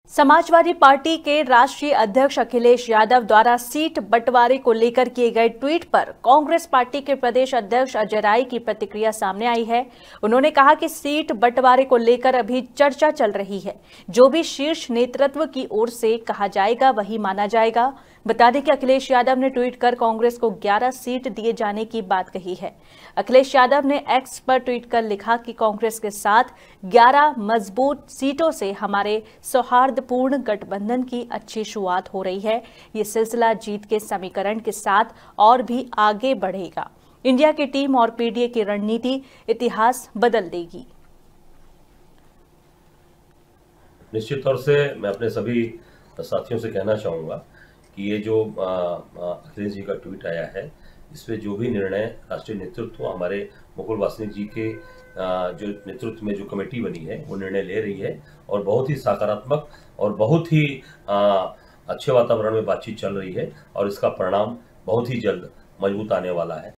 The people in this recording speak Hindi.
समाजवादी पार्टी के राष्ट्रीय अध्यक्ष अखिलेश यादव द्वारा सीट बंटवारे को लेकर किए गए ट्वीट पर कांग्रेस पार्टी के प्रदेश अध्यक्ष अजय राय की प्रतिक्रिया सामने आई है। उन्होंने कहा कि सीट बंटवारे को लेकर अभी चर्चा चल रही है। जो भी शीर्ष नेतृत्व की ओर से कहा जाएगा वही माना जाएगा। बता दें कि अखिलेश यादव ने ट्वीट कर कांग्रेस को 11 सीट दिए जाने की बात कही है। अखिलेश यादव ने एक्स पर ट्वीट कर लिखा कि कांग्रेस के साथ 11 मजबूत सीटों से हमारे सौहार्दपूर्ण गठबंधन की अच्छी शुरुआत हो रही है। ये सिलसिला जीत के समीकरण के साथ और भी आगे बढ़ेगा। इंडिया की टीम और पीडीए की रणनीति इतिहास बदल देगी। निश्चित तौर से मैं अपने सभी साथियों से कहना चाहूँगा कि ये जो अखिलेश जी का ट्वीट आया है, इस पे जो भी निर्णय राष्ट्रीय नेतृत्व हमारे मुकुल वासनिक जी के जो नेतृत्व में जो कमेटी बनी है वो निर्णय ले रही है और बहुत ही सकारात्मक और बहुत ही अच्छे वातावरण में बातचीत चल रही है और इसका परिणाम बहुत ही जल्द मजबूत आने वाला है।